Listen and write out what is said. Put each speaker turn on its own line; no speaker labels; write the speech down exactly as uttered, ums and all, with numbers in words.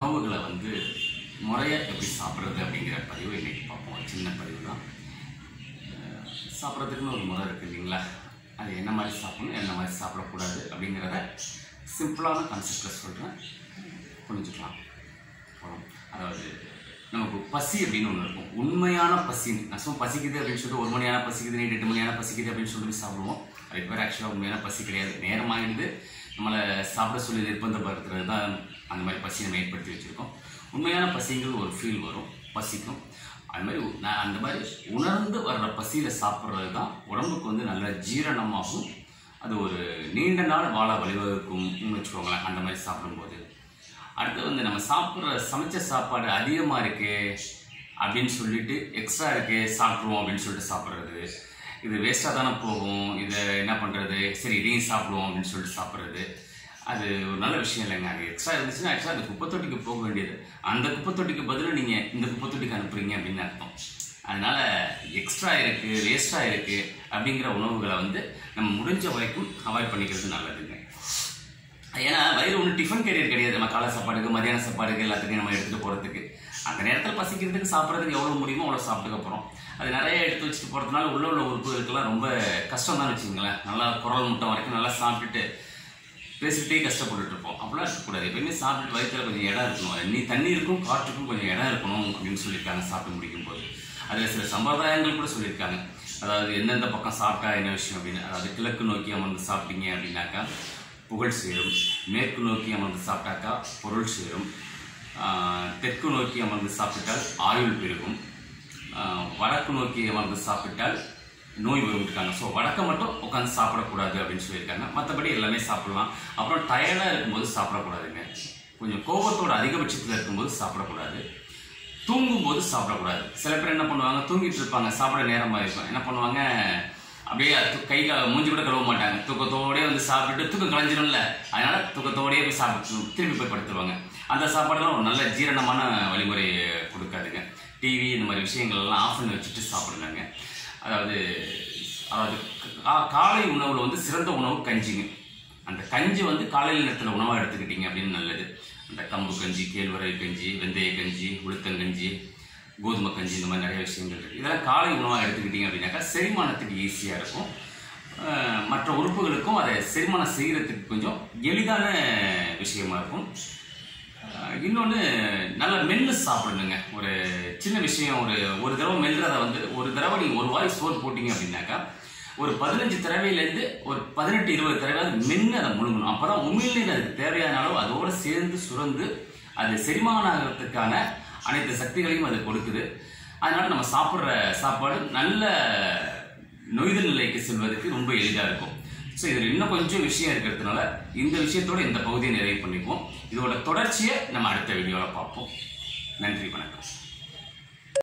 உணவுகளை வந்து முறையாக எப்படி சாப்பிட்றது அப்படிங்கிற பதிவு இன்றைக்கி பார்ப்போம். சின்ன பதிவு தான். சாப்பிட்றதுக்குன்னு ஒரு முறை இருக்குது இல்லைங்களா? அது என்ன மாதிரி சாப்பிடணும், என்ன மாதிரி சாப்பிடக்கூடாது அப்படிங்கிறத சிம்பிளான கான்செப்டில் சொல்கிறேன், புரிஞ்சுக்கலாம். அதாவது நமக்கு பசி அப்படின்னு ஒன்று இருக்கும். உண்மையான பசி, நான் சும்மா பசிக்குது அப்படின்னு சொல்லிட்டு ஒரு மணியான பசிக்குது, நைட்டு எட்டு மணியான பசிக்குது அப்படின்னு சொல்லிட்டு சாப்பிடுவோம். அதுக்கு பேர் ஆக்சுவலாக உண்மையான பசி கிடையாது. நேரமாகிடுது நம்மளை சாப்பிட சொல்லி நிர்பந்தப்படுத்துறது தான் அந்த மாதிரி பசி நம்ம ஏற்படுத்தி வச்சுருக்கோம். உண்மையான பசிங்கிறது ஒரு ஃபீல் வரும், பசிக்கும். அது மாதிரி நான் அந்த மாதிரி உணர்ந்து வர்ற பசியில் சாப்பிட்றது தான் உடம்புக்கு வந்து நல்ல ஜீரணமாகும். அது ஒரு நீண்ட நாள் வாழ வழிவகுக்கும்னு வச்சுக்கோங்களேன் அந்த மாதிரி சாப்பிடும்போது. அடுத்து வந்து நம்ம சாப்பிட்ற சமைச்ச சாப்பாடு அதிகமாக இருக்குது அப்படின்னு சொல்லிட்டு எக்ஸ்ட்ரா இருக்குது சாப்பிடுவோம் அப்படின்னு சொல்லிட்டு சாப்பிட்றது, இது வேஸ்ட்டாக தானே போகும், இதை என்ன பண்ணுறது, சரி இதையும் சாப்பிடுவோம் அப்படின்னு சொல்லிட்டு சாப்பிட்றது, அது ஒரு நல்ல விஷயம் இல்லைங்க. அது எக்ஸ்ட்ரா இருந்துச்சுன்னா ஆக்சுவலாக அந்த குப்பைத்தொட்டிக்கு போக வேண்டியது, அந்த குப்பைத்தொட்டிக்கு பதிலாக நீங்கள் இந்த குப்பைத்தொட்டிக்கு அனுப்புறீங்க அப்படின்னு அர்த்தம். அதனால் எக்ஸ்ட்ரா இருக்குது, வேஸ்ட்டாக இருக்குது அப்படிங்கிற உணவுகளை வந்து நம்ம முடிஞ்ச வரைக்கும் அவாய்ட் பண்ணிக்கிறது நல்லதுங்க. ஏன்னா வயிறு ஒன்று டிஃபன் கேரியர் கிடையாது. நம்ம காலை சாப்பாடுக்கு, மதியான சாப்பாடுக்கு, எல்லாத்துக்கும் நம்ம எடுத்துகிட்டு போகிறதுக்கு, அந்த நேரத்தில் பசிக்கிறதுக்கு சாப்பிட்றதுக்கு எவ்வளோ முடியுமோ அவ்வளோ சாப்பிட்டுக்க போகிறோம். அது நிறைய எடுத்து வச்சுட்டு போகிறதுனால உள்ள உள்ள உறுப்புகளுக்கெல்லாம் ரொம்ப கஷ்டம் தான் வச்சுங்களேன். நல்லா குரல் முட்டை வரைக்கும் நல்லா சாப்பிட்டுட்டு பேசிக்கிட்டே கஷ்டப்பட்டுட்டு இருப்போம். அப்படிலாம் இருக்கக்கூடாது. எப்பயுமே சாப்பிட்டு வயிற்றில் கொஞ்சம் இடம் இருக்கணும், நீ தண்ணி இருக்கும், காற்றுக்கும் கொஞ்சம் இடம் இருக்கணும் அப்படின்னு சொல்லியிருக்காங்க சாப்பிட்டு முடிக்கும் போது. அதில் சில சம்பிரதாயங்கள் கூட சொல்லியிருக்காங்க. அதாவது எந்தெந்த பக்கம் சாப்பிட்டா என்ன விஷயம் அப்படின்னு. அதாவது கிழக்கு நோக்கி அமர்ந்து சாப்பிட்டீங்க அப்படின்னாக்கா புகழ் சேரும், மேற்கு நோக்கி அமர்ந்து சாப்பிட்டாக்கா பொருள் சேரும், தெற்கு நோக்கி அமர்ந்து சாப்பிட்டால் ஆயுள் பெருகும், வடக்கு நோக்கி அமர்ந்து சாப்பிட்டால் நோய் வருவிட்டாங்க. ஸோ வடக்கை மட்டும் உட்காந்து சாப்பிடக்கூடாது அப்படின்னு சொல்லியிருக்காங்க. மற்றபடி எல்லாமே சாப்பிடலாம். அப்புறம் டயர்டாக இருக்கும்போது சாப்பிடக்கூடாதுங்க. கொஞ்சம் கோபத்தோட அதிகபட்சத்தில் இருக்கும்போது சாப்பிடக்கூடாது. தூங்கும்போது சாப்பிடக்கூடாது. சில பேர் என்ன பண்ணுவாங்க, தூங்கிட்டு இருப்பாங்க, சாப்பிட நேரமாக இருக்கும், என்ன பண்ணுவாங்க, அப்படியே கை மூஞ்சி கூட கழுவ மாட்டாங்க, தூக்கத்தோடய வந்து சாப்பிட்டுட்டு தூக்கம் கலைஞ்சிடும்ல, அதனால தூக்கத்தோடயே போய் சாப்பிட்டு திரும்பி போய் படுத்துருவாங்க. அந்த சாப்பாடுலாம் ஒரு நல்ல ஜீரணமான வழிமுறை கொடுக்காதுங்க. டிவி இந்த மாதிரி விஷயங்கள்லாம் ஆஃப் பண்ணி வச்சுட்டு சாப்பிடுங்க. அதாவது அதாவது காலை உணவில் வந்து சிறந்த உணவு கஞ்சிங்க. அந்த கஞ்சி வந்து காலையில் நேரத்தில் உணவாக எடுத்துக்கிட்டீங்க அப்படின்னு நல்லது. அந்த கம்பு கஞ்சி, கேழ்வரகு கஞ்சி, வெந்தய கஞ்சி, உளுத்தங்கஞ்சி, கோதுமை கஞ்சி, இந்த மாதிரி நிறைய விஷயங்கள் இருக்குது. இதெல்லாம் காலை உணவாக எடுத்துக்கிட்டிங்க அப்படின்னாக்கா செரிமானத்துக்கு ஈஸியாக இருக்கும். மற்ற உறுப்புகளுக்கும் அதை செரிமானம் செய்கிறதுக்கு கொஞ்சம் எளிதான விஷயமா இருக்கும். இன்னொன்று நல்ல மென்று சாப்பிடணுங்க. ஒரு சின்ன விஷயம், ஒரு ஒரு தடவை மெல்றதை வந்து ஒரு தடவை நீங்கள் ஒரு வாய் சோறு போட்டிங்க அப்படின்னாக்கா ஒரு பதினஞ்சு தடவையிலேருந்து ஒரு பதினெட்டு இருபது தடவையாவது மென்று அதை முழுங்கணும். அப்போ தான் உமிழ்நீர் அதுக்கு தேவையான அளவு அதோடு சேர்ந்து சுரந்து அது செரிமானத்துக்கான அனைத்து சக்திகளையும் அது கொடுக்குது. அதனால நம்ம சாப்பிட்ற சாப்பாடு நல்ல நொய்தல் நிலைக்கு செல்வதற்கு ரொம்ப எளிதாக இருக்கும். ஸோ இதில் இன்னும் கொஞ்சம் விஷயம் இருக்கிறதுனால இந்த விஷயத்தோட இந்த பகுதியை நிறைவு பண்ணிப்போம். இதோட தொடர்ச்சியை நம்ம அடுத்த வீடியோவில் பார்ப்போம். நன்றி, வணக்கம்.